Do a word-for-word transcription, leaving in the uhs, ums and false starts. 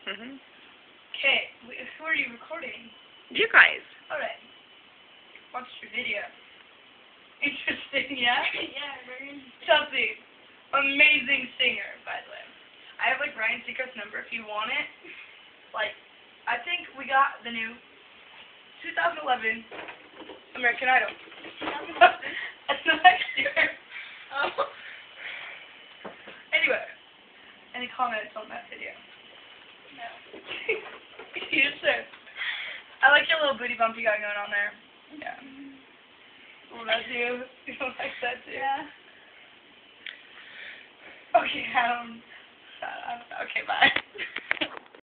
Mhm. Okay, who are you recording? You guys. Alright. Watched your video. Interesting, yeah? Yeah, very interesting. Chelsea, amazing singer, by the way. I have like Ryan Seacrest's number if you want it. Like, I think we got the new two thousand eleven American Idol. That's the next year. Oh. Anyway, any comments on that video? No. You should. I like your little booty bump you got going on there. Yeah. Well, that's you. You don't like that too? Yeah. Okay, I don't. I don't okay, bye.